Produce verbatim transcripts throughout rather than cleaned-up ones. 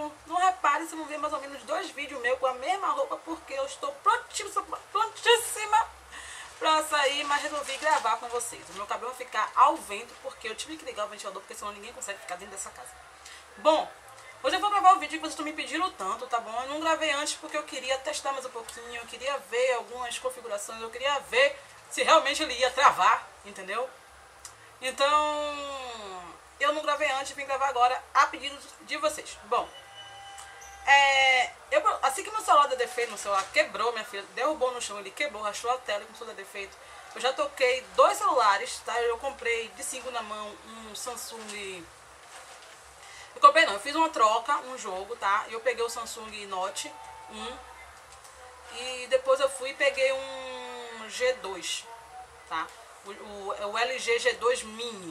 vídeo. Não repare se não ver mais ou menos dois vídeos meus com a mesma roupa, porque eu estou prontíssima, prontíssima pra sair, mas resolvi gravar com vocês. O meu cabelo vai ficar ao vento, porque eu tive que ligar o ventilador, porque senão ninguém consegue ficar dentro dessa casa. Bom, hoje eu vou gravar o vídeo que vocês estão me pedindo tanto, tá bom? Eu não gravei antes porque eu queria testar mais um pouquinho, eu queria ver algumas configurações, eu queria ver se realmente ele ia travar, entendeu? Então, eu não gravei antes, vim gravar agora a pedido de vocês. Bom, é, eu, assim que meu celular deu defeito, meu celular quebrou, minha filha, derrubou no chão, ele quebrou, rachou a tela e começou a dar defeito. Eu já toquei dois celulares, tá? Eu comprei de cinco na mão um Samsung... Eu comprei não, eu fiz uma troca, um jogo, tá? Eu peguei o Samsung Note um e depois eu fui e peguei um G dois, tá? O, o, o L G G dois Mini.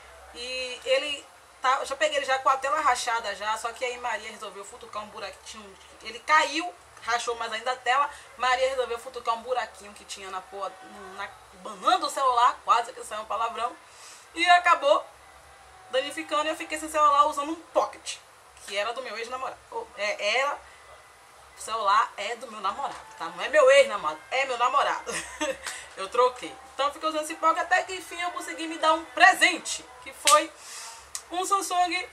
E ele tá, eu já peguei ele já com a tela rachada já, só que aí Maria resolveu futucar um buraquinho. Ele caiu, rachou mais ainda a tela. Maria resolveu futucar um buraquinho que tinha na porra, na banana do celular, quase que saiu um palavrão. E acabou danificando e eu fiquei sem celular usando um Pocket, que era do meu ex-namorado. É, era, o celular é do meu namorado, tá? Não é meu ex-namorado, é meu namorado. Eu troquei. Então eu fiquei usando esse Pocket até que enfim eu consegui me dar um presente, que foi um Samsung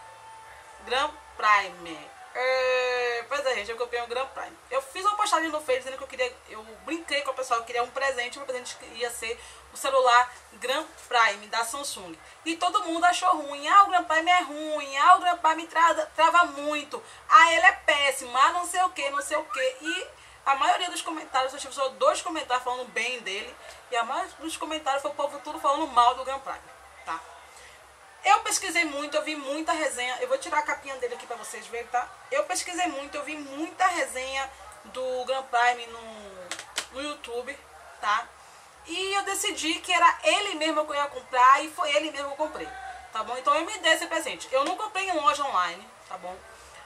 Grand Prime. É, pois é, gente, eu comprei um Grand Prime. Eu fiz uma postagem no Face dizendo que eu queria, eu brinquei com o pessoal, eu queria um presente, o meu presente ia ser o celular Grand Prime da Samsung. E todo mundo achou ruim. Ah, o Grand Prime é ruim, ah, o Grand Prime trava, trava muito, ah, ele é péssimo, ah, não sei o que, não sei o que. E a maioria dos comentários, eu tive só dois comentários falando bem dele, e a maioria dos comentários foi o povo tudo falando mal do Grand Prime, tá? Eu pesquisei muito, eu vi muita resenha. Eu vou tirar a capinha dele aqui pra vocês verem, tá? Eu pesquisei muito, eu vi muita resenha do Grand Prime no, no YouTube, tá? E eu decidi que era ele mesmo que eu ia comprar e foi ele mesmo que eu comprei, tá bom? Então eu me dei esse presente. Eu não comprei em loja online, tá bom?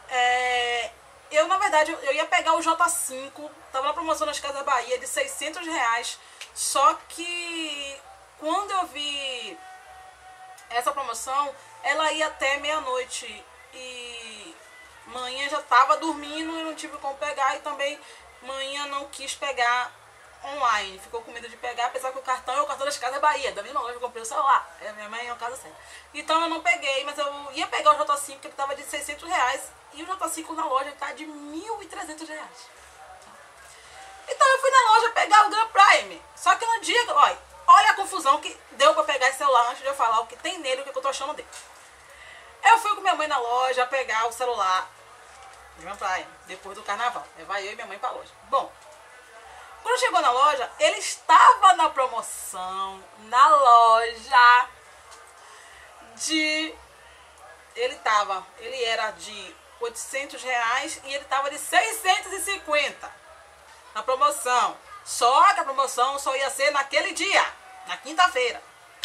É, eu, na verdade, eu ia pegar o J cinco, tava na promoção nas Casas Bahia de seiscentos reais, só que quando eu vi essa promoção, ela ia até meia-noite e manhã já tava dormindo e não tive como pegar, e também manhã não quis pegar online, ficou com medo de pegar, apesar que o cartão é o cartão das Casas Bahia, da mesma loja que eu comprei o celular, é, minha mãe é uma casa certa. Então eu não peguei, mas eu ia pegar o J cinco, que ele tava de seiscentos reais, e o J cinco na loja tá de mil e trezentos reais. Então eu fui na loja pegar o Grand Prime, só que no dia, olha, olha a confusão que deu pra pegar esse celular antes de eu falar o que tem nele, o que eu tô achando dele. Eu fui com minha mãe na loja pegar o celular Grand Prime, depois do carnaval. Vai eu e minha mãe pra loja. Bom, quando chegou na loja, ele estava na promoção, na loja de... Ele tava, ele era de oitocentos reais e ele tava de seiscentos e cinquenta na promoção. Só que a promoção só ia ser naquele dia, na quinta-feira.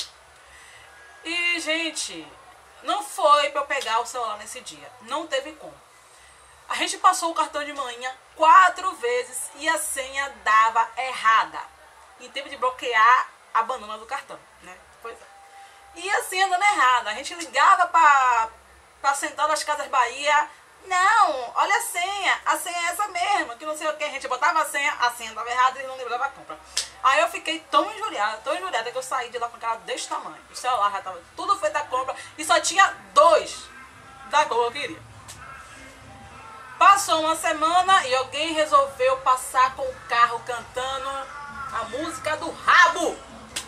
E, gente, não foi pra eu pegar o celular nesse dia. Não teve como. A gente passou o cartão de manhã quatro vezes e a senha dava errada. E teve de bloquear a banana do cartão, né? Pois é. E a senha dando errada. A gente ligava pra, pra Central das Casas Bahia. Não, olha a senha, a senha é essa mesma, que não sei o que, a gente botava a senha, a senha estava errada e ele não lembrava a compra. Aí eu fiquei tão injuriada, tão injuriada, que eu saí de lá com a cara desse tamanho. O celular já estava tudo feito a compra e só tinha dois da cor que eu queria. Passou uma semana e alguém resolveu passar com o carro cantando a música do rabo.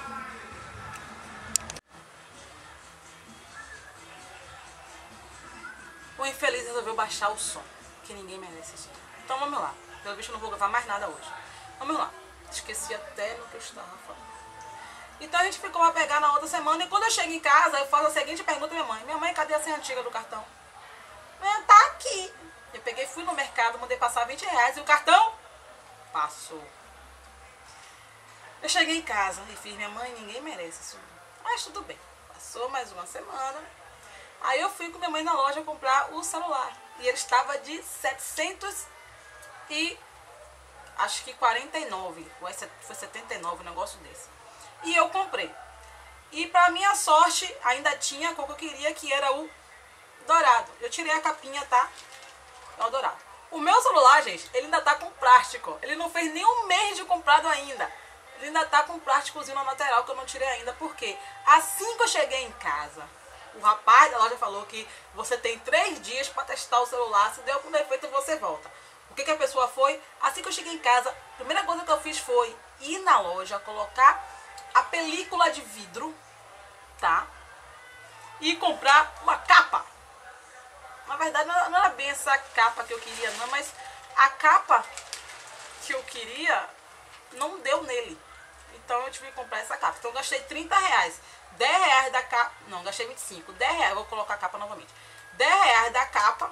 O infeliz resolveu baixar o som, que ninguém merece isso. Então vamos lá. Pelo visto eu não vou gravar mais nada hoje. Vamos lá. Esqueci até no que eu estava falando. Então a gente ficou a pegar na outra semana. E quando eu chego em casa, eu faço a seguinte pergunta à minha mãe. Minha mãe, cadê a senha antiga do cartão? Minha, tá aqui. Eu peguei, fui no mercado, mandei passar vinte reais e o cartão passou. Eu cheguei em casa e fiz, minha mãe, ninguém merece isso. Mas tudo bem. Passou mais uma semana. Aí eu fui com minha mãe na loja comprar o celular. E ele estava de setecentos e acho que quarenta e nove. Foi setenta e nove, um negócio desse. E eu comprei. E pra minha sorte, ainda tinha a cor que eu queria, que era o dourado. Eu tirei a capinha, tá? é o dourado. O meu celular, gente, ele ainda tá com plástico. Ele não fez nem um mês de comprado ainda. Ele ainda tá com um plásticozinho na lateral que eu não tirei ainda. Por quê? Assim que eu cheguei em casa, o rapaz da loja falou que você tem três dias para testar o celular. Se deu algum defeito, você volta. O que, que a pessoa foi? Assim que eu cheguei em casa, a primeira coisa que eu fiz foi ir na loja, colocar a película de vidro, tá? E comprar uma capa. Na verdade, não era bem essa capa que eu queria, não, mas a capa que eu queria não deu nele. Então eu tive que comprar essa capa. Então eu gastei trinta reais. dez reais da capa. Não, gastei vinte e cinco. dez reais. Vou colocar a capa novamente. dez reais da capa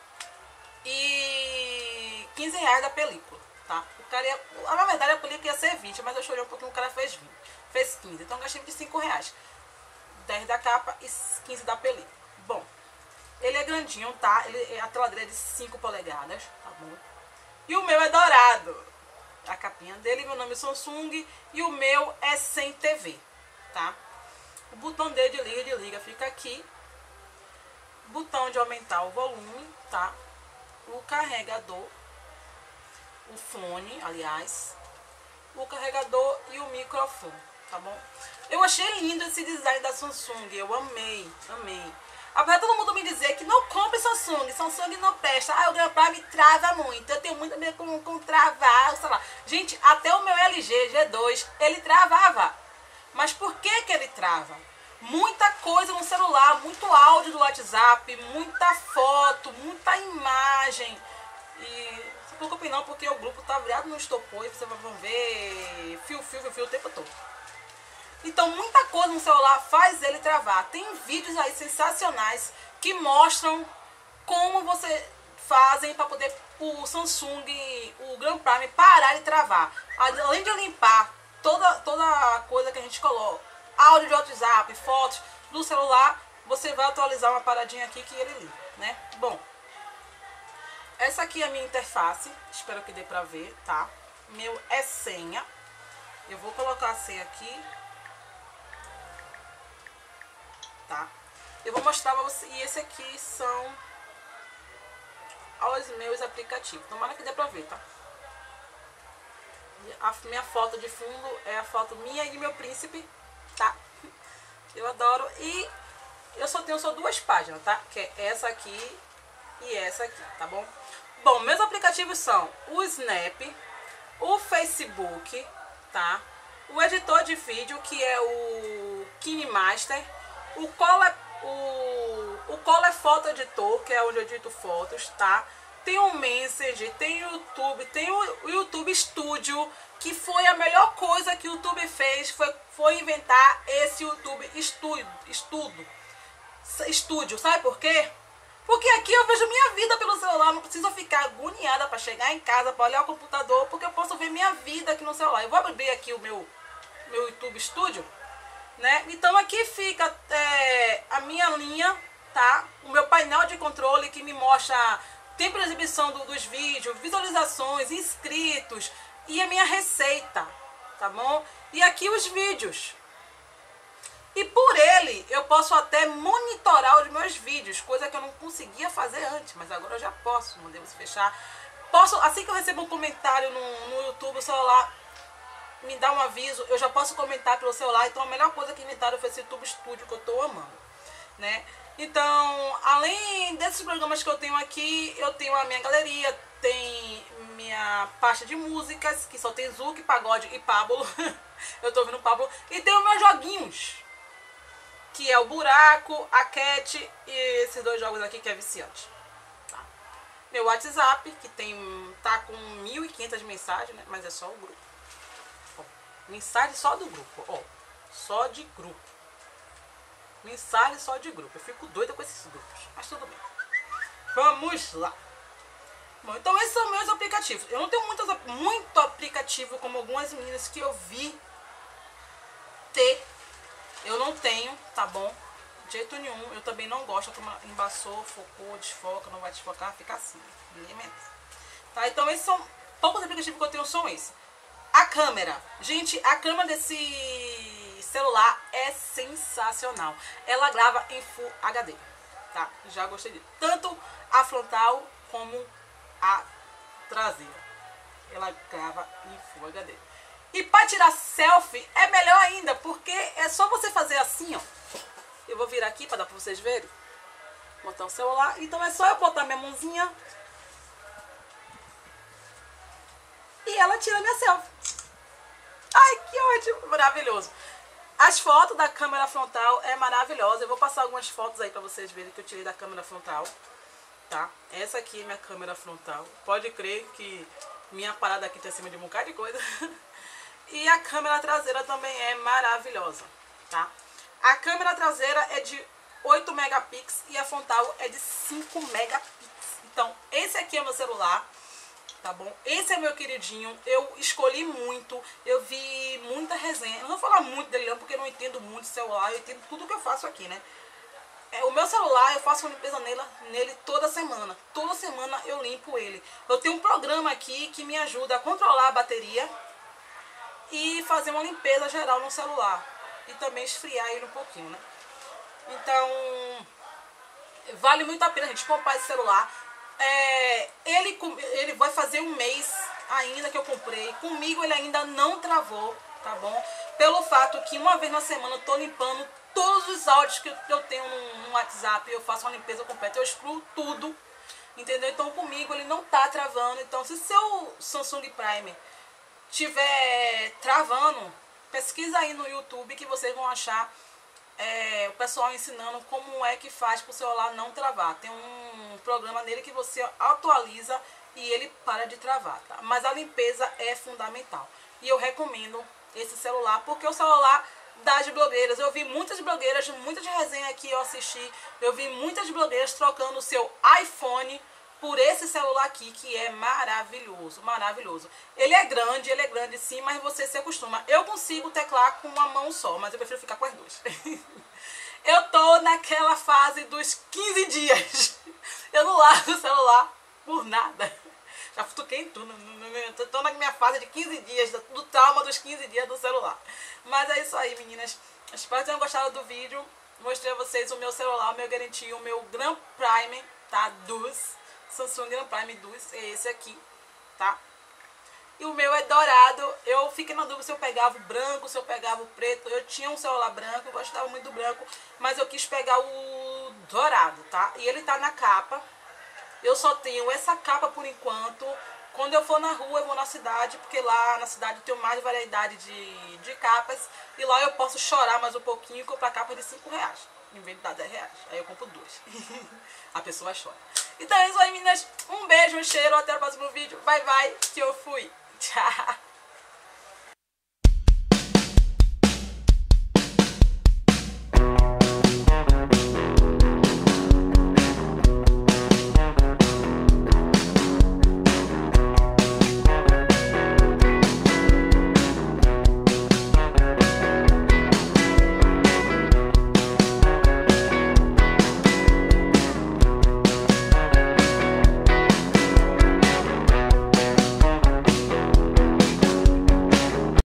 e quinze reais da película, tá? O cara ia, na verdade a película ia ser vinte, mas eu chorei um pouquinho, o cara fez vinte. Fez quinze. Então eu gastei vinte e cinco reais. dez da capa e quinze da película. Bom. Ele é grandinho, tá? Ele, a tela dele é de cinco polegadas, tá bom? E o meu é dourado. A capinha dele, meu nome é Samsung e o meu é sem T V, tá? O botão dele de liga e de liga fica aqui. Botão de aumentar o volume, tá? O carregador, o fone, aliás, o carregador e o microfone, tá bom? Eu achei lindo esse design da Samsung, eu amei, amei. Apesar de todo mundo me dizer que não compre Samsung, Samsung não presta. Ah, o Grand Prime trava muito, eu tenho muito a ver com, com travar, sei lá. Gente, até o meu L G G dois, ele travava. Mas por que que ele trava? Muita coisa no celular, muito áudio do WhatsApp, muita foto, muita imagem. E não se preocupe não, porque o grupo tá virado no estopor e vocês vão ver fio, fio, fio, fio o tempo todo. Então, muita coisa no celular faz ele travar. Tem vídeos aí sensacionais que mostram como você fazem para poder o Samsung, o Grand Prime parar de travar. Além de limpar toda, toda a coisa que a gente coloca, áudio de WhatsApp, fotos do celular, você vai atualizar uma paradinha aqui que ele limpa, né? Bom, essa aqui é a minha interface. Espero que dê pra ver, tá? Meu é senha. Eu vou colocar a senha aqui. Tá? Eu vou mostrar pra você. E esse aqui são os meus aplicativos. Tomara que dê pra ver, tá? A minha foto de fundo é a foto minha e do meu príncipe, tá? Eu adoro. E eu só tenho só duas páginas, tá? Que é essa aqui e essa aqui, tá bom? Bom, meus aplicativos são o Snap, o Facebook, tá? O editor de vídeo, que é o KineMaster. O Color, o, o Color Photo Editor, que é onde eu edito fotos, tá? Tem o Messenger, tem o YouTube, tem o, o YouTube Studio, que foi a melhor coisa que o YouTube fez, foi, foi inventar esse YouTube Studio, estudo, Studio. Sabe por quê? Porque aqui eu vejo minha vida pelo celular, não preciso ficar agoniada para chegar em casa, para olhar o computador, porque eu posso ver minha vida aqui no celular. Eu vou abrir aqui o meu, meu YouTube Studio. Né? Então aqui fica é, a minha linha, tá? O meu painel de controle que me mostra tempo de exibição do, dos vídeos, visualizações, inscritos e a minha receita, tá bom? E aqui os vídeos. E por ele eu posso até monitorar os meus vídeos, coisa que eu não conseguia fazer antes, mas agora eu já posso, mandei você fechar. Posso, assim que eu recebo um comentário no, no YouTube, o celular me dá um aviso, eu já posso comentar pelo celular. Então a melhor coisa que inventaram foi esse YouTube Studio que eu tô amando, né? Então, além desses programas que eu tenho aqui, eu tenho a minha galeria, tem minha pasta de músicas, que só tem Zuki, Pagode e Pablo. Eu tô ouvindo Pablo. E tem os meus joguinhos, que é o Buraco, a Cat e esses dois jogos aqui que é viciante. Tá? Meu WhatsApp, que tem, tá com mil e quinhentas mensagens, né? Mas é só o grupo. Mensagem só do grupo, ó, só de grupo. Mensagem só de grupo. Eu fico doida com esses grupos, mas tudo bem. Vamos lá. Bom, então esses são meus aplicativos. Eu não tenho muitos, muito aplicativo como algumas meninas que eu vi ter. Eu não tenho, tá bom? De jeito nenhum. Eu também não gosto como embaçou, focou, desfoca, não vai desfocar, fica assim. Ninguém merece. Tá? Então esses são poucos aplicativos que eu tenho, são esses. A câmera. Gente, a câmera desse celular é sensacional. Ela grava em Full H D, tá? Já gostei disso. Tanto a frontal como a traseira. Ela grava em Full H D. E para tirar selfie é melhor ainda, porque é só você fazer assim, ó. Eu vou virar aqui para dar para vocês verem. Botar o celular. Então é só eu botar minha mãozinha. E ela tira minha selfie. Ai, que ótimo. Maravilhoso. As fotos da câmera frontal é maravilhosa. Eu vou passar algumas fotos aí para vocês verem que eu tirei da câmera frontal. Tá? Essa aqui é minha câmera frontal. Pode crer que minha parada aqui tá em cima de um bocado de coisa. E a câmera traseira também é maravilhosa, tá? A câmera traseira é de oito megapixels e a frontal é de cinco megapixels. Então, esse aqui é meu celular, tá bom? Esse é meu queridinho. Eu escolhi muito, eu vi muita resenha. Eu não vou falar muito dele não, porque eu não entendo muito de celular, eu entendo tudo que eu faço aqui, né? É, o meu celular, eu faço uma limpeza nele, nele toda semana. Toda semana eu limpo ele. Eu tenho um programa aqui que me ajuda a controlar a bateria e fazer uma limpeza geral no celular. E também esfriar ele um pouquinho, né? Então, vale muito a pena a gente comprar esse celular. É, ele, ele vai fazer um mês ainda que eu comprei. Comigo ele ainda não travou, tá bom? Pelo fato que uma vez na semana eu tô limpando todos os áudios que eu tenho no, no WhatsApp. Eu faço uma limpeza completa, eu excluo tudo, entendeu? Então comigo ele não tá travando. Então se seu Samsung Prime tiver travando, pesquisa aí no YouTube que vocês vão achar é, o pessoal ensinando como é que faz para o celular não travar. Tem um programa nele que você atualiza e ele para de travar, tá? Mas a limpeza é fundamental. E eu recomendo esse celular porque o celular das blogueiras, eu vi muitas blogueiras, muitas resenhas aqui eu assisti, eu vi muitas blogueiras trocando o seu iPhone por esse celular aqui, que é maravilhoso, maravilhoso. Ele é grande, ele é grande sim, mas você se acostuma. Eu consigo teclar com uma mão só, mas eu prefiro ficar com as duas. Eu tô naquela fase dos quinze dias. Eu não largo o celular por nada. Já futuquei em tudo. Eu tô na minha fase de quinze dias, do trauma dos quinze dias do celular. Mas é isso aí, meninas. Espero que tenham gostado do vídeo. Mostrei a vocês o meu celular, o meu garantia, o meu Grand Prime, tá? Dos Samsung Grand Prime dois, é esse aqui, tá? E o meu é dourado. Eu fiquei na dúvida se eu pegava o branco, se eu pegava o preto. Eu tinha um celular branco, eu gostava muito do branco, mas eu quis pegar o dourado, tá? E ele tá na capa. Eu só tenho essa capa por enquanto. Quando eu for na rua, eu vou na cidade, porque lá na cidade eu tenho mais variedade de, de capas. E lá eu posso chorar mais um pouquinho e comprar capa de cinco reais. Em vez de dar dez reais. Aí eu compro duas. A pessoa chora. Então é isso aí, meninas. Um beijo, um cheiro. Até o próximo vídeo. Bye, bye. Que eu fui. Tchau.